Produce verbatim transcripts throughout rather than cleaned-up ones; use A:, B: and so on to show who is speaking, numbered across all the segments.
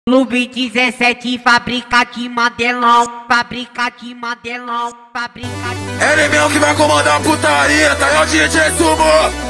A: Clube dezessete, fábrica de modelão, fábrica de modelão, fábrica de...
B: Ele mesmo que vai comandar a putaria, tá? É o D J Sumo.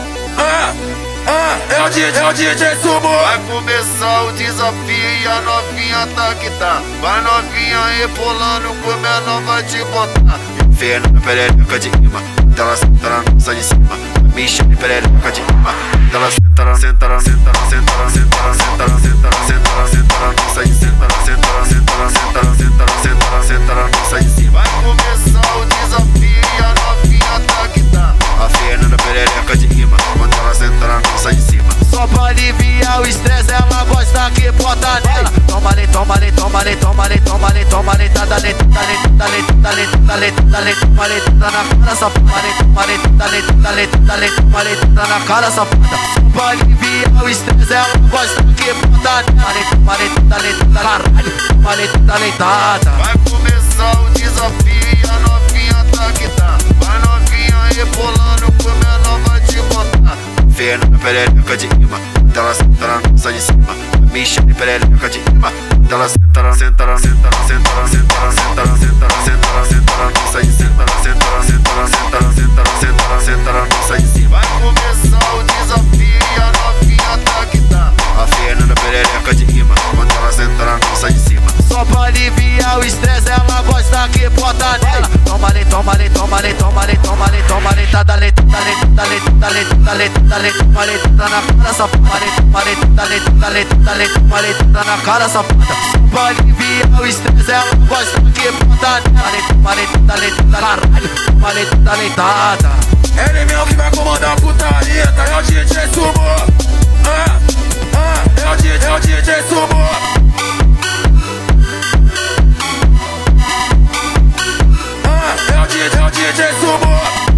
B: Ah, ah, é o D J, é o D J Sumo.
C: Vai começar o desafio e a novinha tá que tá. Vai novinha rebolando, como a nova te botar. Inferno na perereca de imã, dela senta na nossa de cima. Micha de perereca de imã, dela senta na, senta na, senta na, senta na, senta na, senta na, senta na, senta na, senta na nossa de senta na, senta na, senta na, senta na, senta na, senta na, senta na nossa de cima. Vai começar o desafio e a novinha tá que tá. A Fernanda perereca de imã, quando ela senta na nossa de cima.
D: Só pra aliviar o estresse, ela gosta que bota nela. Toma-lhe, toma-lhe, toma-lhe, toma-lhe, toma-lhe, toma-lhe, dá-lhe, dá-lhe, dá-lhe, dá-lhe, dá-lhe, dá-lhe, toma-lhe, tá na cara, safada, toma-lhe, dá-lhe, dá-lhe, dá-lhe, toma-lhe, tá na cara, safada. Só pra aliviar o estresse, ela gosta que bota nela. Toma-lhe, dá-lhe, caralho, toma-lhe, dá-lhe, dada.
C: Vai começar o desafio e a novinha tá que tá. Vai novinha rebolando, como a nova te botar. Fernanda perereca de imã, dela senta na nossa de cima. Micha de perereca de imã, dela senta na, senta na, senta na, senta na, senta na, senta na, senta na, senta na, senta na nossa de senta na, senta na, senta na, senta na, senta na, senta na, senta na nossa de cima. Vai começar o desafio e a novinha tá que tá. A Fernanda perereca de imã, quando ela senta na nossa de cima.
D: Só pra aliviar o estresse, ela gosta que bota nela. Toma-lhe, toma-lhe, toma-lhe, toma-lhe, toma-lhe, toma-lhe, tá, dá-lhe, dá-lhe, dá-lhe, dá-lhe, dá-lhe, dá-lhe, toma-lhe, tá na cara, safada, toma-lhe, dá-lhe, dá-lhe, dá-lhe, toma-lhe, tá na cara, safada. Só pra aliviar o estresse, ela gosta que bota nela. Toma-lhe, dá-lhe, caralho, toma-lhe, dá-lhe, dada.
B: Ele mesmo que vai comandar a putaria, tá? É o D J Sumo. Ah, ah, é o D J, é o D J Sumo. Ah, é o D J, é o D J Sumo.